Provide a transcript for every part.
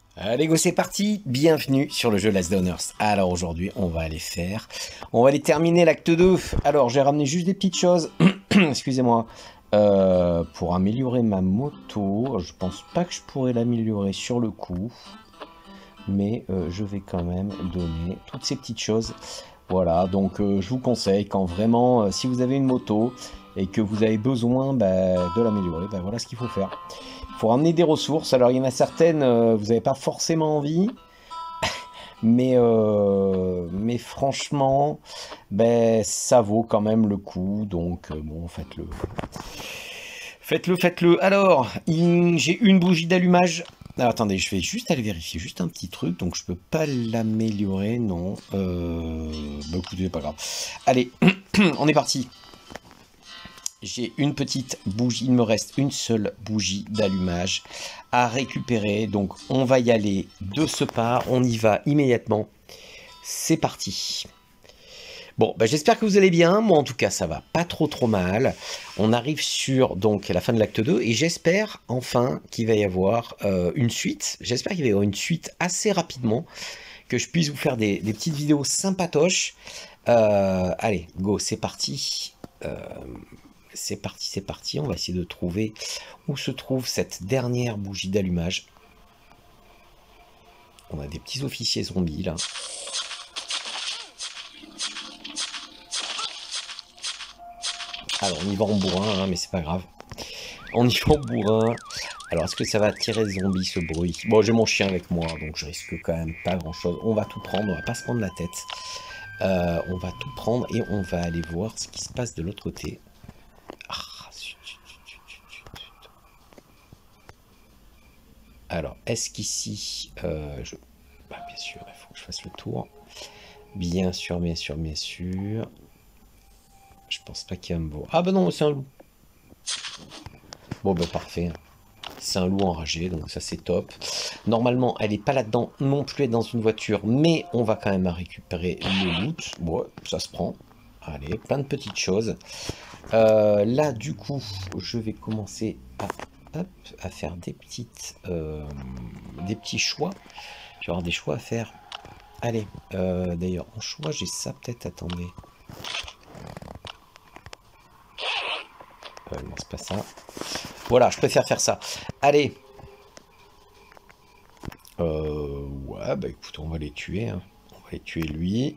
Allez go, c'est parti. Bienvenue sur le jeu Last Donors. Alors aujourd'hui, on va aller terminer l'acte 2. Alors j'ai ramené juste des petites choses, excusez-moi, pour améliorer ma moto. Je pense pas que je pourrais l'améliorer sur le coup, mais je vais quand même donner toutes ces petites choses. Voilà, donc je vous conseille quand vraiment, si vous avez une moto et que vous avez besoin de l'améliorer, voilà ce qu'il faut faire. Il faut ramener des ressources. Alors il y en a certaines, vous n'avez pas forcément envie, mais franchement, ça vaut quand même le coup. Donc bon, faites-le. Faites-le, faites-le. Alors, j'ai une bougie d'allumage. Alors, attendez, je vais juste aller vérifier juste un petit truc. Donc, je peux pas l'améliorer, non. Écoutez, pas grave. Allez, on est parti. J'ai une petite bougie, il me reste une seule bougie d'allumage à récupérer. Donc, on va y aller de ce pas. On y va immédiatement. C'est parti. Bon, j'espère que vous allez bien. Moi, en tout cas, ça va pas trop mal. On arrive sur donc la fin de l'acte 2 et j'espère enfin qu'il va y avoir une suite. J'espère qu'il va y avoir une suite assez rapidement, que je puisse vous faire des petites vidéos sympatoches. Allez, go, c'est parti. C'est parti, c'est parti. On va essayer de trouver où se trouve cette dernière bougie d'allumage. On a des petits officiers zombies là. Alors, on y va en bourrin, hein, mais c'est pas grave. On y va en bourrin. Alors, est-ce que ça va attirer les zombies, ce bruit? Bon, j'ai mon chien avec moi, donc je risque quand même pas grand-chose. On va tout prendre, on va pas se prendre la tête. On va tout prendre et on va aller voir ce qui se passe de l'autre côté. Alors, est-ce qu'ici... bien sûr, il faut que je fasse le tour. Bien sûr, bien sûr, bien sûr. Je pense pas qu'il y a un beau... Ah bah non, c'est un loup. Bon, parfait. C'est un loup enragé, donc ça c'est top. Normalement, elle n'est pas là-dedans non plus, elle est dans une voiture, mais on va quand même récupérer le loot. Bon, ça se prend. Allez, plein de petites choses. Là, du coup, je vais commencer à faire des petits choix. Je vais avoir des choix à faire. Allez, d'ailleurs, en choix, j'ai ça peut-être, attendez. Non, c'est pas ça. Voilà, je préfère faire ça. Allez. Ouais, écoute, on va les tuer. Hein. On va les tuer lui.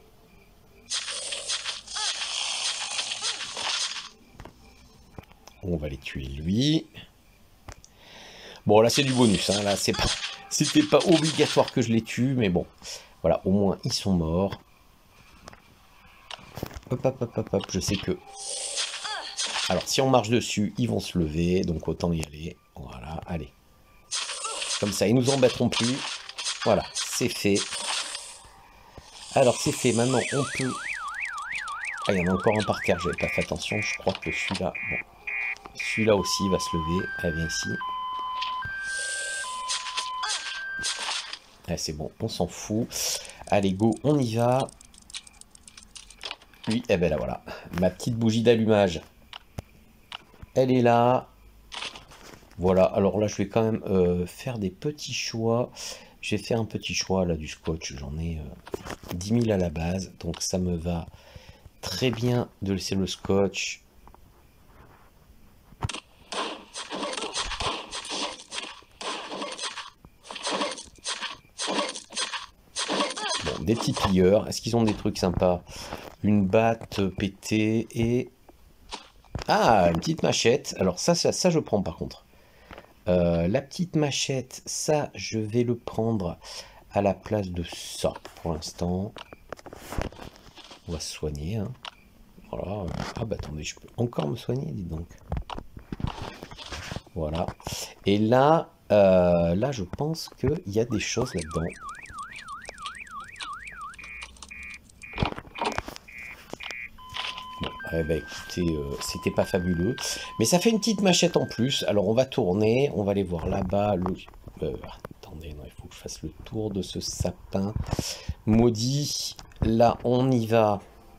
On va les tuer lui. Bon, là, c'est du bonus. Hein. Là, c'était pas obligatoire que je les tue, mais bon. Voilà, au moins, ils sont morts. Hop, hop, hop, hop, hop. Je sais que... Alors, si on marche dessus, ils vont se lever. Donc, autant y aller. Voilà, allez. Comme ça, ils nous embêteront plus. Voilà, c'est fait. Alors, c'est fait. Maintenant, on peut... Ah, il y en a encore un par terre. J'avais pas fait attention. Je crois que celui-là... Bon. Celui-là aussi, il va se lever. Allez, viens ici. Ah, c'est bon, on s'en fout. Allez, go, on y va. Lui, eh ben là, voilà. Ma petite bougie d'allumage. Elle est là. Voilà, alors là, je vais quand même faire des petits choix. J'ai fait un petit choix, là, du scotch. J'en ai 10 000 à la base. Donc, ça me va très bien de laisser le scotch. Bon, des petits plieurs. Est-ce qu'ils ont des trucs sympas? Une batte pétée et... Ah, une petite machette. Alors ça, je prends par contre. La petite machette, ça, je vais le prendre à la place de ça pour l'instant. On va se soigner. Hein. Voilà. Ah bah attendez, je peux encore me soigner, dis donc. Voilà. Et là, là, je pense qu'il y a des choses là-dedans. Écoutez, c'était pas fabuleux. Mais ça fait une petite machette en plus. Alors on va tourner, on va aller voir là-bas. Attendez, non, il faut que je fasse le tour de ce sapin maudit. Là, on y va.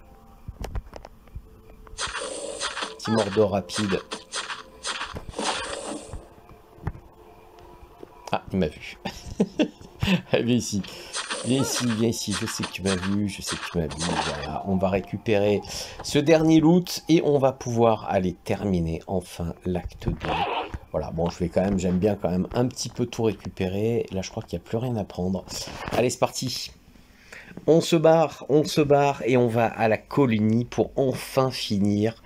Petit mordor rapide. Ah, il m'a vu. Viens ici. Viens ici, viens ici. Je sais que tu m'as vu, je sais que tu m'as vu. Voilà, on va récupérer ce dernier loot et on va pouvoir aller terminer enfin l'acte 2. Voilà, bon, j'aime bien quand même un petit peu tout récupérer. Là, je crois qu'il n'y a plus rien à prendre. Allez, c'est parti. On se barre et on va à la colonie pour enfin finir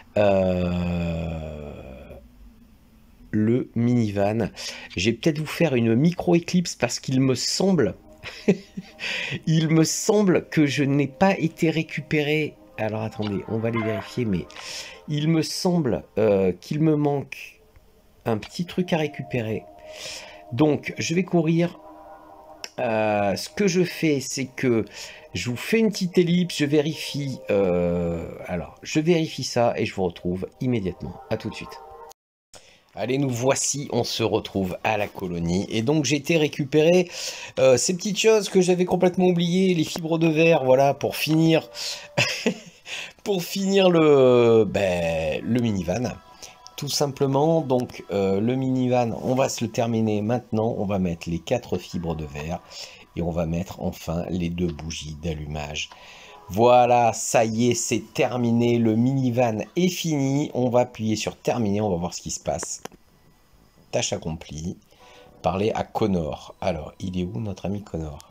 le minivan. Je vais peut-être vous faire une micro-éclipse parce qu'il me semble... il me semble que je n'ai pas été récupéré. Alors attendez, on va les vérifier, mais il me semble qu'il me manque un petit truc à récupérer. Donc, je vais courir. Ce que je fais, c'est que je vous fais une petite ellipse, je vérifie. Alors, je vérifie ça et je vous retrouve immédiatement. À tout de suite. Allez, nous voici, on se retrouve à la colonie. Et donc, j'ai été récupérer ces petites choses que j'avais complètement oubliées, les fibres de verre, voilà, pour finir, pour finir le minivan. Tout simplement, donc le minivan, on va se le terminer maintenant. On va mettre les 4 fibres de verre et on va mettre enfin les 2 bougies d'allumage. Voilà, ça y est, c'est terminé. Le minivan est fini. On va appuyer sur terminer. On va voir ce qui se passe. Tâche accomplie. Parler à Connor. Alors, il est où notre ami Connor?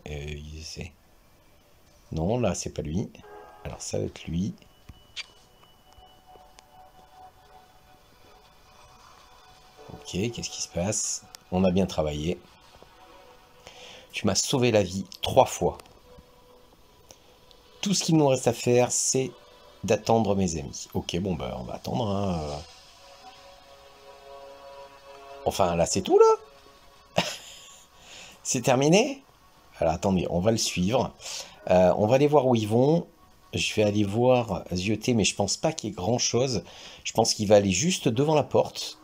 Non, là, c'est pas lui. Alors, ça va être lui. Ok, qu'est-ce qui se passe? On a bien travaillé. Tu m'as sauvé la vie 3 fois. Tout ce qu'il nous reste à faire, c'est d'attendre mes amis. Ok, bon, bah, on va attendre. Hein. Enfin, là, c'est tout, là. C'est terminé? Alors, attendez, on va le suivre. On va aller voir où ils vont. Je vais aller voir zioter, mais je pense pas qu'il y ait grand-chose. Je pense qu'il va aller juste devant la porte.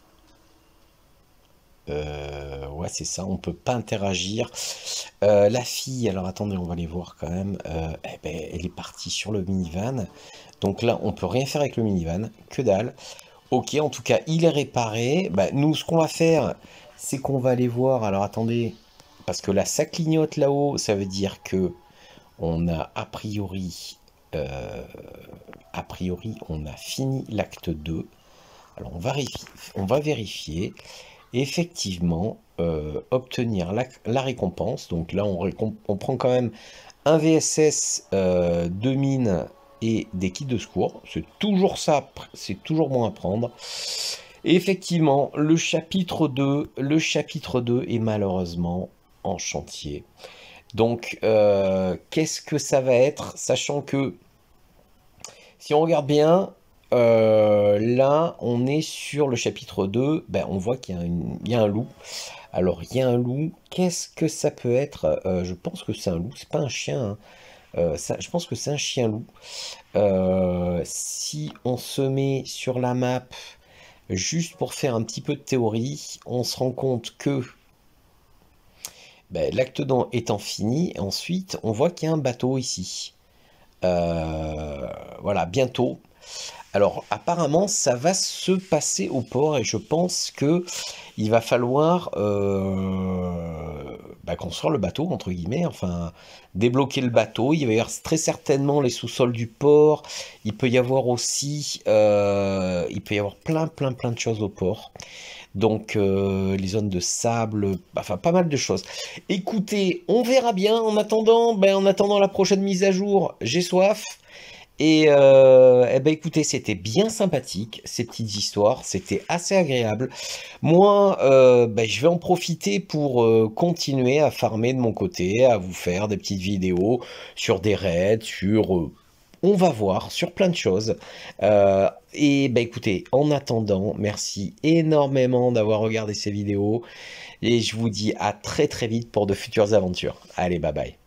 Ouais, c'est ça, on peut pas interagir. La fille, alors attendez, on va aller voir quand même. Eh ben, elle est partie sur le minivan. Donc là, on peut rien faire avec le minivan, que dalle. Ok, en tout cas, il est réparé. Bah, nous, ce qu'on va faire, c'est qu'on va aller voir. Alors attendez, parce que là, ça clignote là-haut, ça veut dire que on a a priori, on a fini l'acte 2. Alors on va vérifier. Effectivement, obtenir la récompense. Donc là, on prend quand même un VSS, 2 mines et des kits de secours. C'est toujours ça, c'est toujours bon à prendre. Et effectivement, le chapitre 2 est malheureusement en chantier. Donc, qu'est-ce que ça va être? Sachant que, si on regarde bien, là, on est sur le chapitre 2. Ben, on voit qu'il y a un loup. Alors, il y a un loup. Qu'est-ce que ça peut être? Je pense que c'est un loup. C'est pas un chien. Hein. Je pense que c'est un chien-loup. Si on se met sur la map, juste pour faire un petit peu de théorie, on se rend compte que ben, l'acte 2 étant fini, ensuite, on voit qu'il y a un bateau ici. Voilà, bientôt. Alors, apparemment, ça va se passer au port et je pense que il va falloir construire le bateau, entre guillemets, enfin, débloquer le bateau. Il va y avoir très certainement les sous-sols du port. Il peut y avoir aussi, plein de choses au port. Donc, les zones de sable, enfin, pas mal de choses. Écoutez, on verra bien. En attendant la prochaine mise à jour, j'ai soif. Et eh ben écoutez, c'était bien sympathique, ces petites histoires, c'était assez agréable. Moi, je vais en profiter pour continuer à farmer de mon côté, à vous faire des petites vidéos sur des raids, on va voir, sur plein de choses. Et écoutez, en attendant, merci énormément d'avoir regardé ces vidéos, et je vous dis à très très vite pour de futures aventures. Allez, bye bye.